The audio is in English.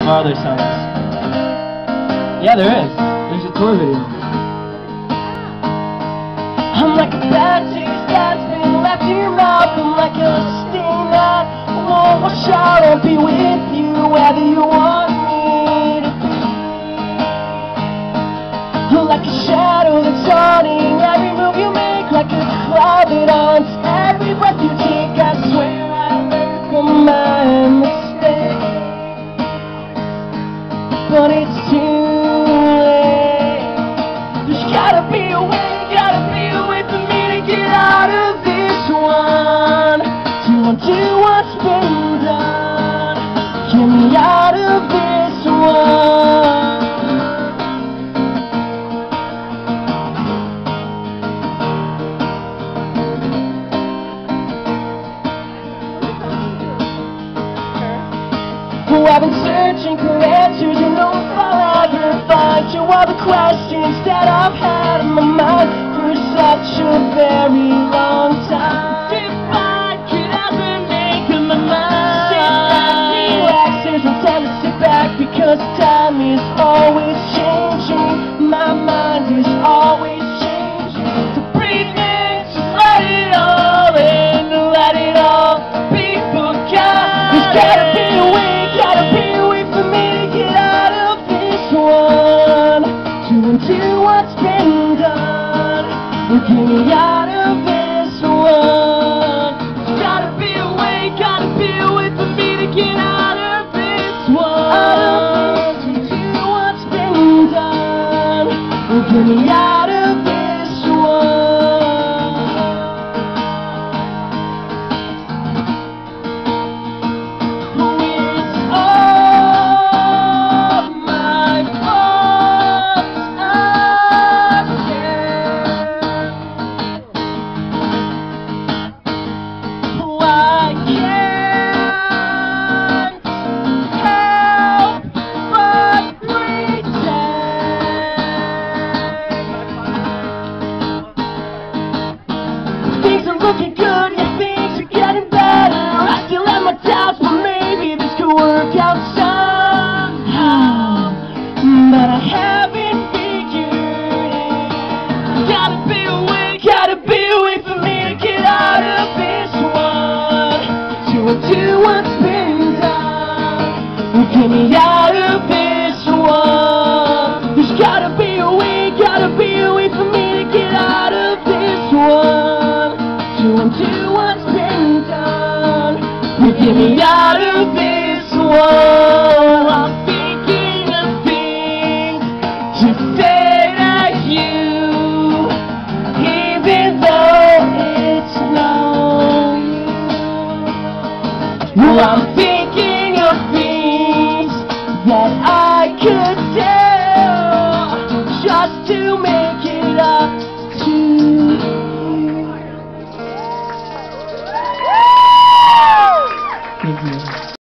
some other songs. Yeah, there is. There's a tour video. I'm like a bad taste that's been left in your mouth. I'm like a sting that won't wash out. I'll be with you whether you want me to be. Like a shadow that's haunting every move you make, like a cloud that haunts every breath you take. I swear I learned from my mistakes, but it's too late. There's gotta be a way for me to get out of this one, to undo what's been done. Get me out of this one. I've been searching for answers, you know if I'll ever find you. All the questions that I've had in my mind for such a very long time. If I could ever make up my mind, sit back, relax, there's no time to sit back, because time is always changing. My mind is always changing. So breathe in, just let it all in, let it all be forgotten. There's gotta be a way. Do what's been done, get me out of this one. There's gotta be a way for me to get out of this one. Do what's been done, get me out of this one. Looking good, yeah, things are getting better. I still have my doubts, but maybe this could work out somehow. But I haven't figured it. Gotta be a way for me to get out of this one, to undo what's been done. Get me out of this one. There's gotta be a way for me to get out of this one, to undo what's been done. Get me out of this one. I'm thinking of things to say to you, even though it's no use. I'm thinking of things that I could